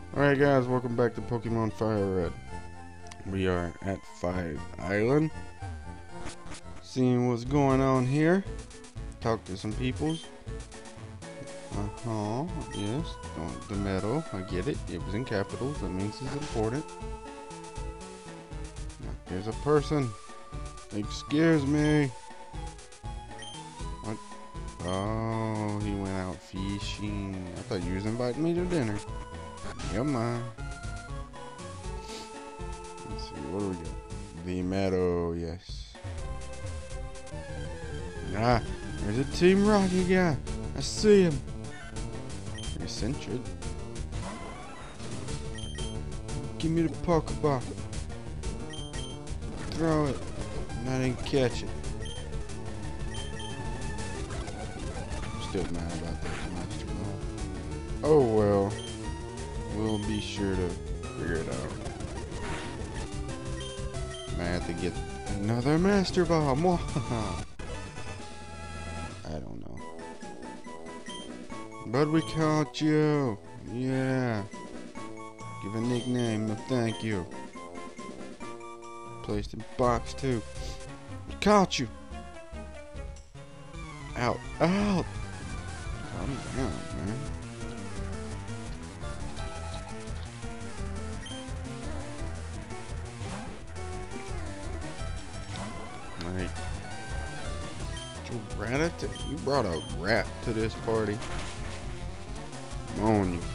Alright guys, welcome back to Pokemon Fire Red. We are at 5 Island. Seeing what's going on here. Talk to some peoples. Yes. The medal, I get it. It was in capitals, that means it's important. There's a person. Excuse me. What? Oh, he went out fishing. I thought you was inviting me to dinner. Never mind. Let's see, what do we got? The meadow, yes. Ah, there's a Team Rocky guy. I see him. Eccentric. Give me the Pokeball. Throw it. And I didn't catch it. I'm still mad about that Master Ball. Oh well. We'll be sure to figure it out. I have to get another Master Ball. I don't know. But we caught you. Yeah. Give a nickname. No thank you. Placed in box 2. We caught you. Out. Out. Calm down, man. Like, you brought a rat to this party. Come on, you.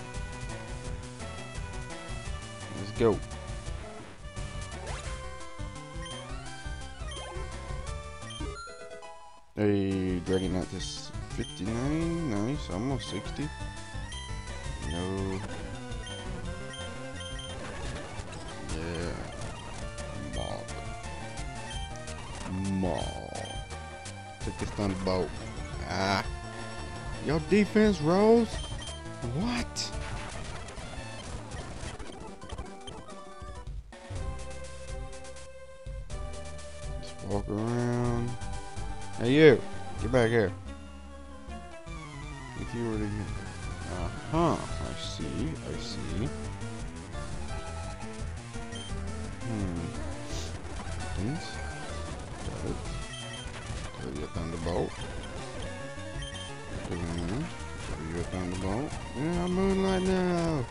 Let's go. Hey, Dragonite is 59. Nice, almost 60. No. Yeah. Maul. Took this Thunderbolt. Ah. Your defense rose? What? Just walk around. Hey you, get back here. If you were to get... I see. Buttons. Got it. Throw you a Thunderbolt. Throw you a Thunderbolt. Yeah, Moonlight now.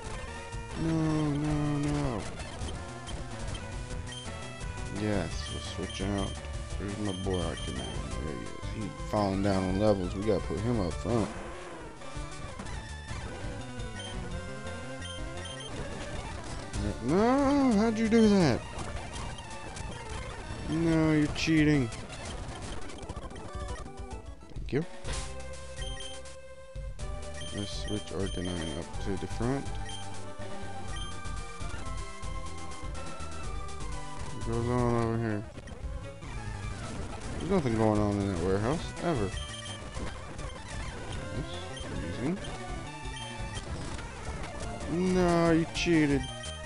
No. Yes, we'll switch out. Where's my boy Arcanine? There he is. He's falling down on levels. We gotta put him up front. No, how'd you do that? No, you're cheating. Thank you. Let's switch Arcanine up to the front. What goes on over here? There's nothing going on in that warehouse, ever. Yes, easy. No, you cheated.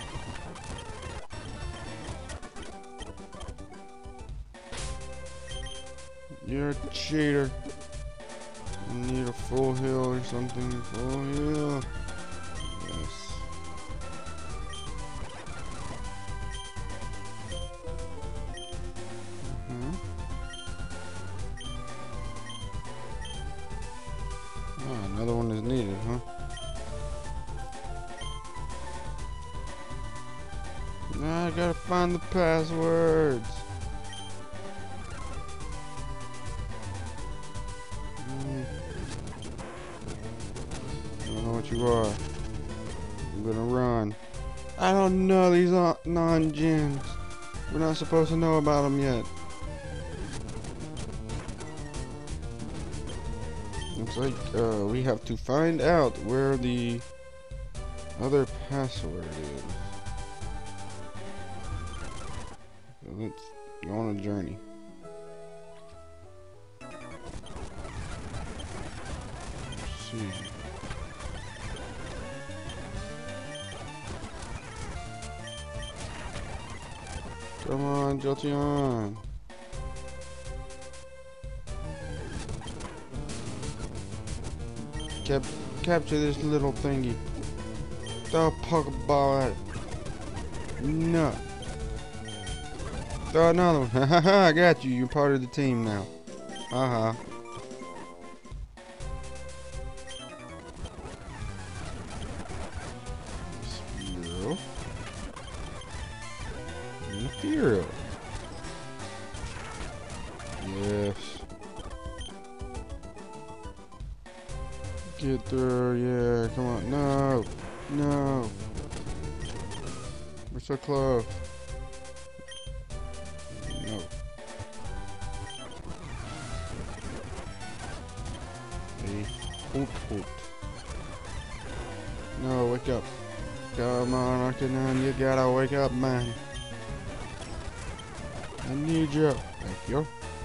You're a cheater. You need a full heal or something. Full heal. Yes. Oh, another one is needed, huh? Now I gotta find the passwords. I don't know what you are. I'm gonna run. I don't know these non-gyms. We're not supposed to know about them yet. Looks like we have to find out where the other password is. So let's go on a journey. Let's see. Come on, Jolteon. Capture this little thingy. Throw a Pokeball at it. No. Throw another one. Haha, I got you. You're part of the team now. Uh-huh. Spearow. And a Fearow. Yes. Get through, yeah, come on. No. No. We're so close. No. Hoot. No, wake up. Come on, Octanon, you gotta wake up, man. I need you. Thank you.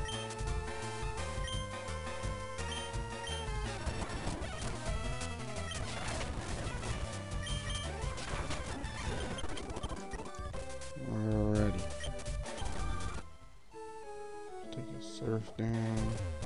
Alrighty. Take a surf down.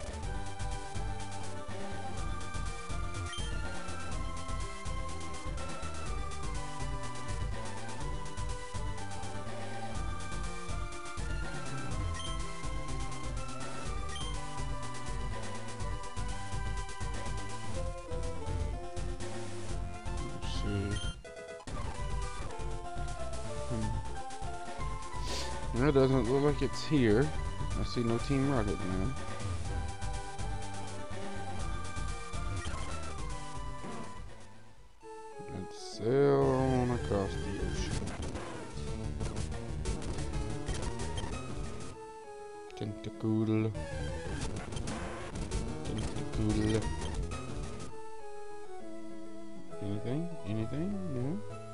That doesn't look like it's here. I see no Team Rocket Man. Let's sail on across the ocean. Tentacool. Anything? No?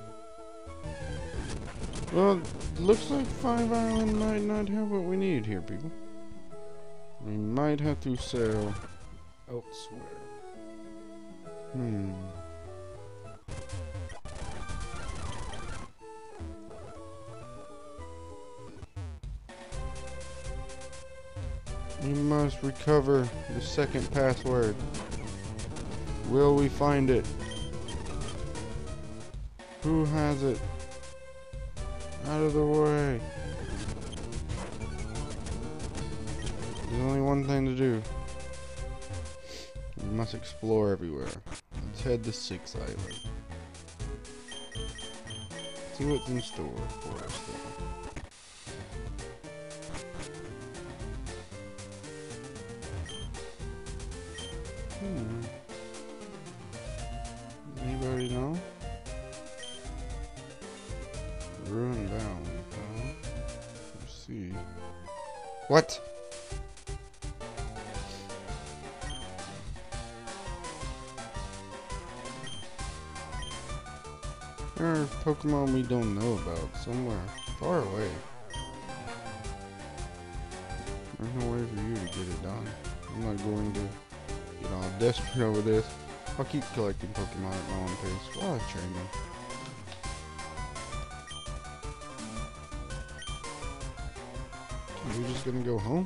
Well, looks like Five Island might not have what we need here, people. We might have to sail elsewhere. We must recover the second password. Will we find it? Who has it? Out of the way. There's only one thing to do. We must explore everywhere. Let's head to 6 Island. See what's in store for us there. Anybody know? Ruin down. Let's see. What? There are Pokemon we don't know about somewhere far away. There's no way for you to get it done. I'm not going to get all desperate over this. I'll keep collecting Pokemon at my own pace while I train them. Are you just gonna go home?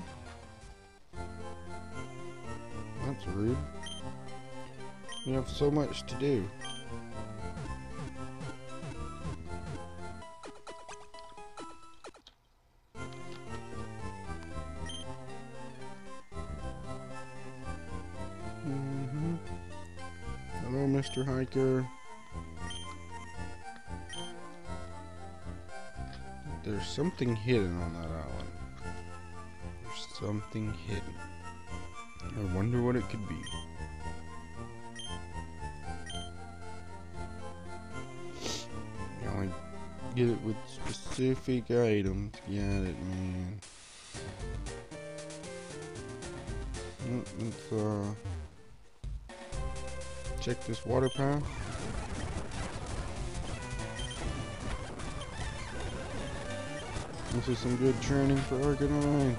That's rude. You have so much to do. Hello, Mr. Hiker. There's something hidden on that island. There's something hidden. I wonder what it could be. You only get it with specific items. Got it, man. Let's check this water path. This is some good training for Arcanine.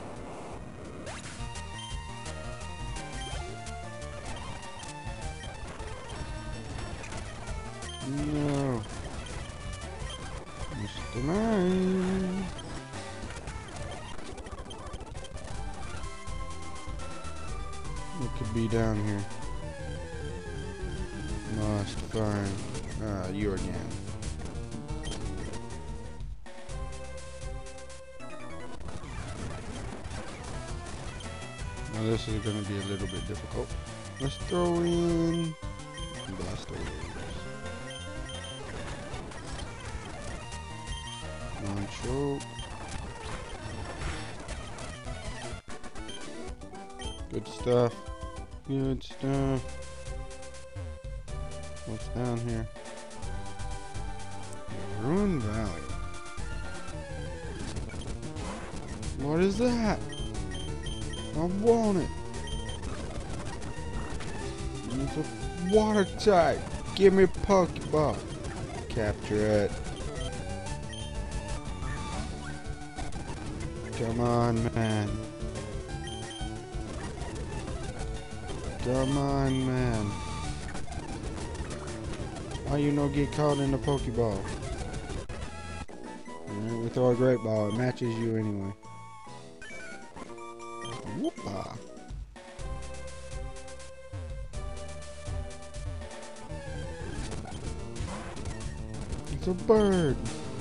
No. Mr. Mime. What could be down here? Must find you again. this is going to be a little bit difficult. Let's throw in Blastoise. Non-choke. Good stuff. Good stuff. What's down here? Ruin Valley. What is that? I want it. It's a water type. Give me a Pokeball. Capture it. Come on, man. Come on, man. Why you no get caught in the Pokeball? Alright, we throw a Great Ball. It matches you anyway. Whoopah. It's a bird.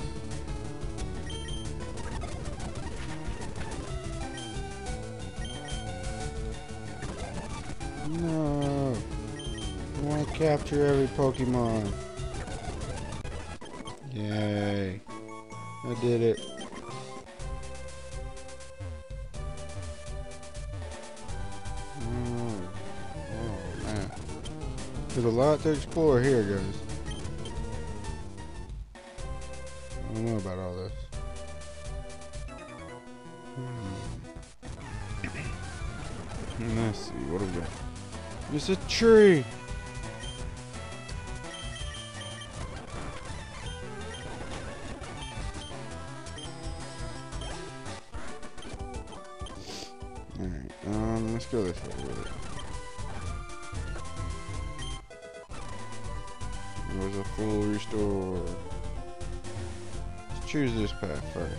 No. I want to capture every Pokemon. Yay. I did it. Oh man. There's a lot to explore here, guys. I don't know about all this. Let's see, what do we got? It's a tree! Alright, let's go this way with it. There's a full restore. Let's choose this path first.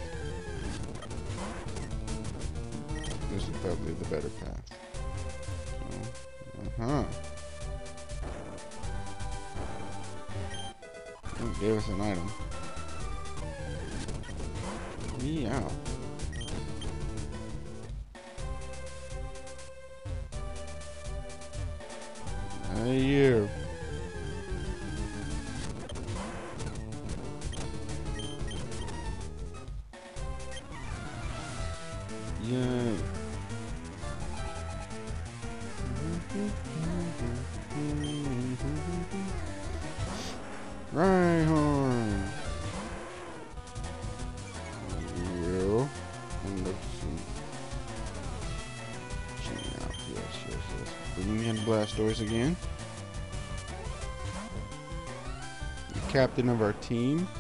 This is probably the better path. So, Oh, gave us an item. Meow. Hey, you. Yay. Rhyhorn. You. And let's see. Yes. Bring in Blastoise again. The captain of our team.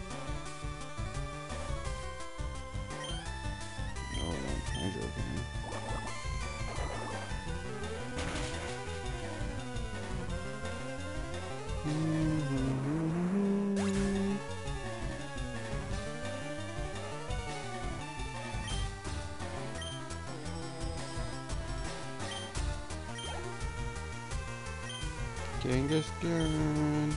Kangaskhan.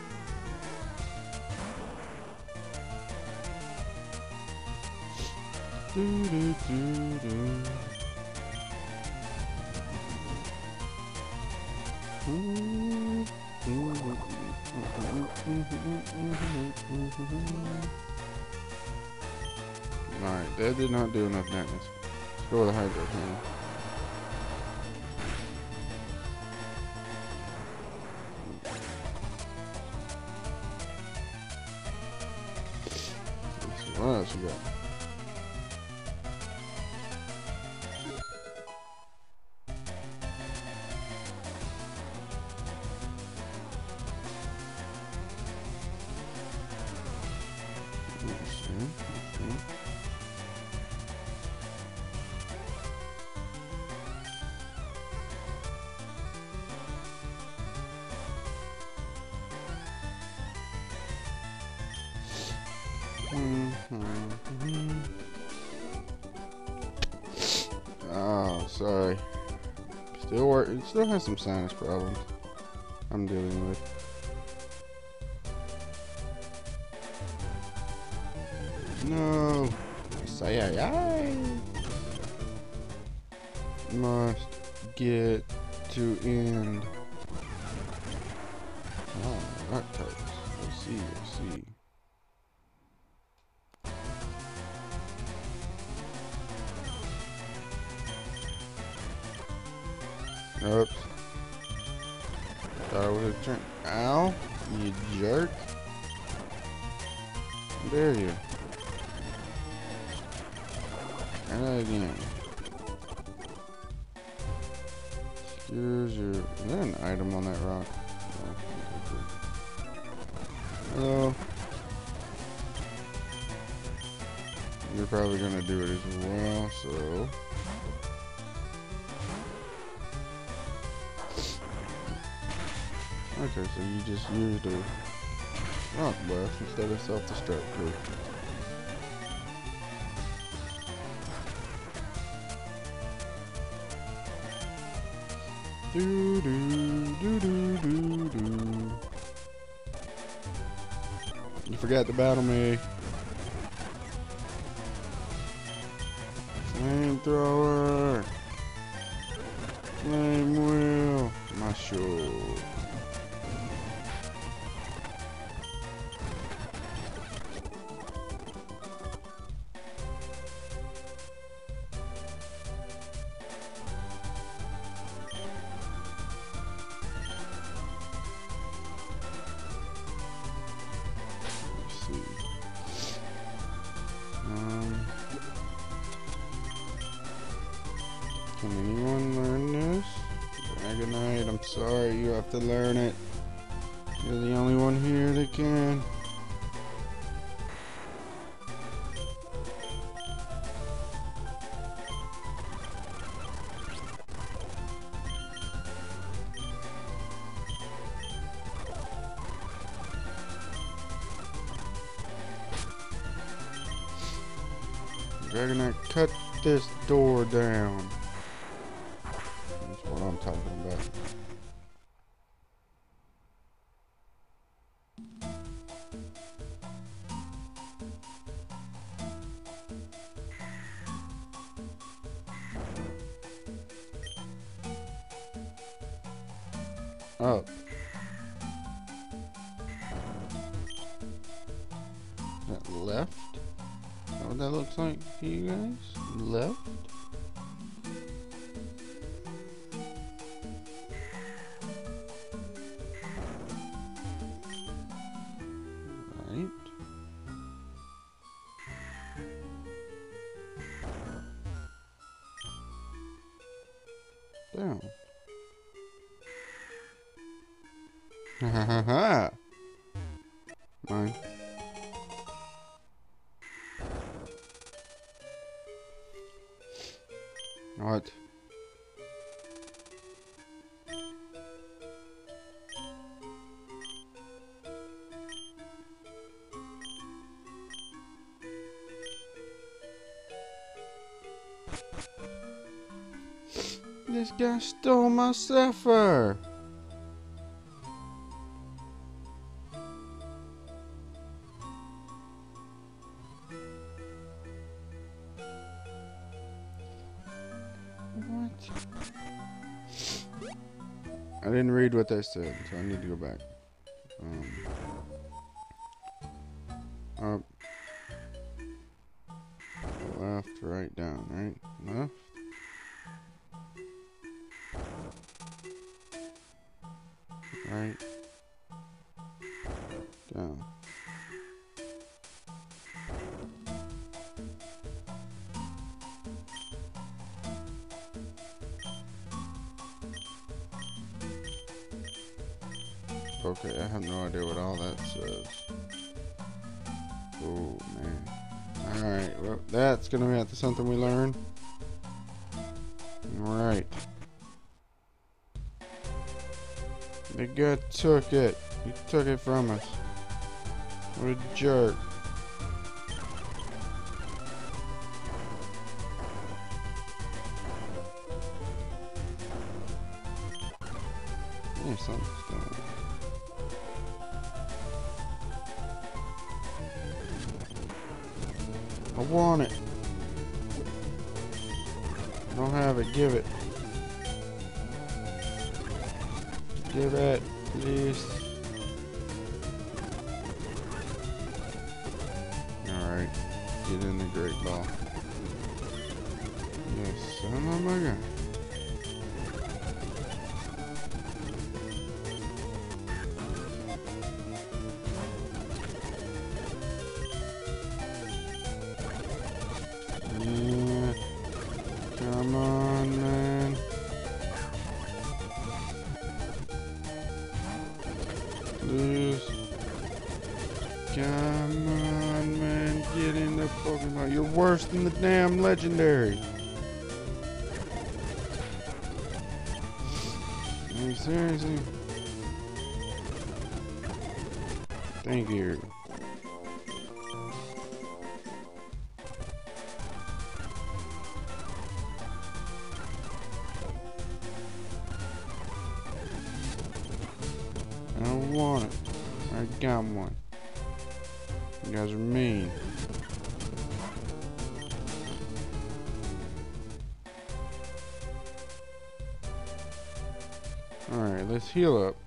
Alright, that did not do enough damage. Let's go with a Hydro Cannon. What else you got? Oh, sorry. Still working. Still has some sinus problems I'm dealing with. No. Say must get to end. Oh, that types. Let's see, let's see. Oops. Thought I would have turned. Ow, you jerk. There you. Try that again. Here's your. Is there an item on that rock? No. Hello. You're probably gonna do it as well, so. Okay, so you just used a rock blast instead of self-destruct. Cool. Do do do do do do. You forgot to battle me. Flamethrower. Flame wheel. My show. Can anyone learn this? Dragonite, I'm sorry, you have to learn it. You're the only one here that can. Dragonite, cut this door down. That's what I'm talking about. Up. That left? Is that what that looks like to you guys? Left? Right. Down. Ha ha ha ha. Mine. What? This guy stole my sapphire. What? I didn't read what they said, so I need to go back. Up, left, right, down, right, left. Right, down. Okay, I have no idea what all that says. Oh man. Alright, well that's gonna be something we learn. Alright. The guy took it. He took it from us. What a jerk. Yeah, something's going on. I want it. I don't have it. Give it. Give it, please. Alright. Get in the great ball. Yes, son of my gun. Yeah. Come on, man. Lose. Come on, man. Get in the Pokemon. You're worse than the damn legendary. Are you seriously? Thank you. I don't want it. I got one. You guys are mean. Alright, let's heal up.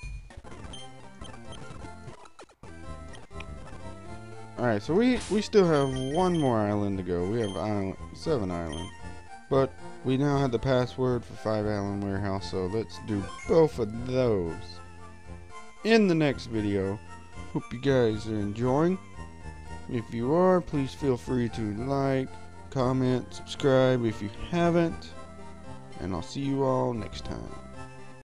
Alright, so we still have one more island to go. We have 7 islands. But we now have the password for 5 Island Warehouse, so let's do both of those in the next video. Hope you guys are enjoying. If you are, please feel free to like, comment, subscribe if you haven't. And I'll see you all next time.